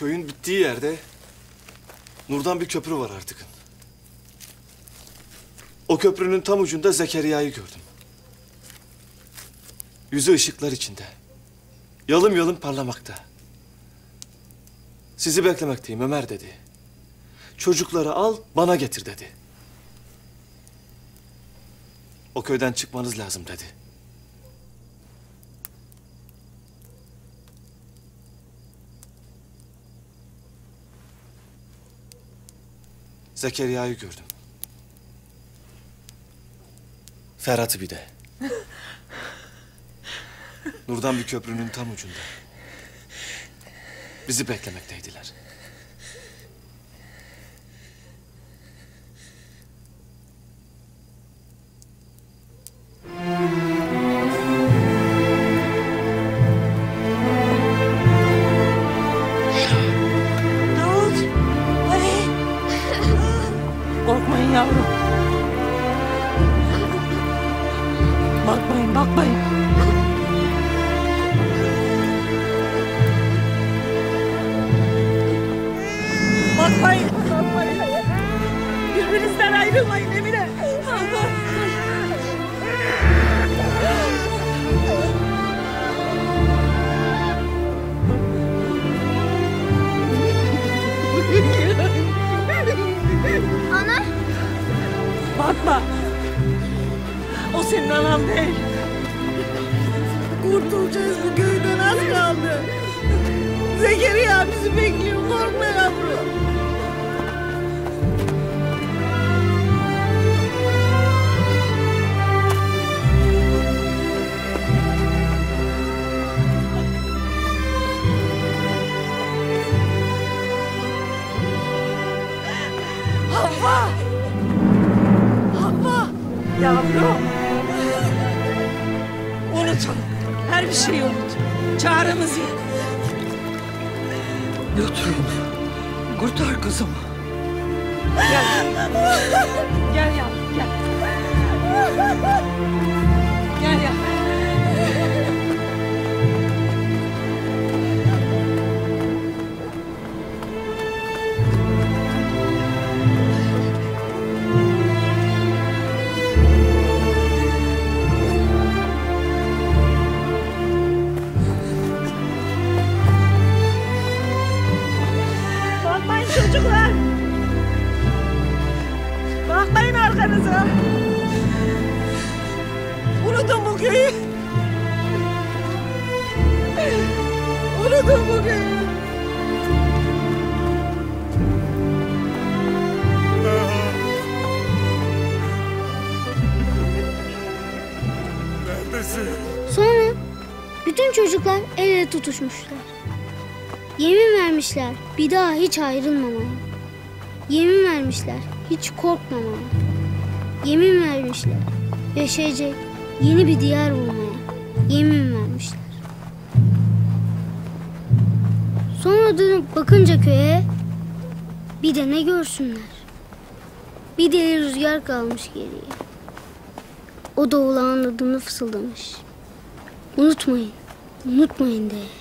Köyün bittiği yerde Nur'dan bir köprü var artık. O köprünün tam ucunda Zekeriya'yı gördüm. Yüzü ışıklar içinde. Yalım yalım parlamakta. Sizi beklemekteyim Ömer dedi. Çocukları al bana getir dedi. O köyden çıkmanız lazım dedi. Zekeriya'yı gördüm. Ferhat'ı bir de. Nur'dan bir köprünün tam ucunda. Bizi beklemekteydiler. Korkmayın yavrum. Bakmayın, bakmayın. Bakmayın, bakmayın. Birbirinizden ayrılmayın Emine. Ana. Bakma. O senin anan değil. Kurtulacağız bu köyden az kaldı. Zekeriya bizi bekliyor. Korkma yavrum. Havva! Havva! Yavrum! Unutun. Her bir şeyi unut. Çağrımız yok. Götür onu. Kurtar kızımı. Gel. Gel yavrum, gel. Gel yavrum. Çocuklar! Bakmayın arkanıza! Unutun bu köyü! Unutun bu köyü! Neredesin? Sonra bütün çocuklar el ele tutuşmuşlar. Yemin vermişler bir daha hiç ayrılmamaya. Yemin vermişler hiç korkmamaya. Yemin vermişler yaşayacak yeni bir diyar bulmaya. Yemin vermişler. Sonra dönüp bakınca köye bir de ne görsünler. Bir deli rüzgar kalmış geriye. O da oğlanın adını fısıldamış. Unutmayın, unutmayın diye.